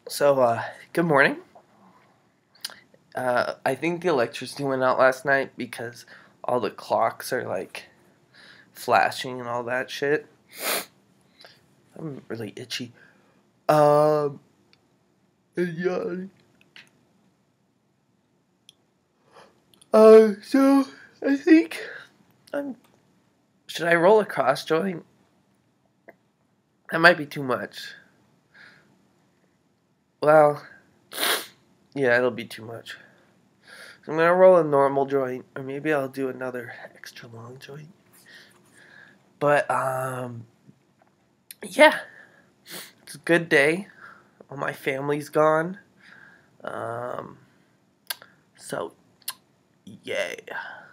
Good morning. I think the electricity went out last night because all the clocks are like flashing and all that shit. I'm really itchy. Um, and yawning. So I think I'm. Should I roll a cross joint? That might be too much. Well, yeah, it'll be too much. So I'm gonna roll a normal joint, or maybe I'll do another extra long joint. But yeah, it's a good day. All my family's gone. Um, so yeah.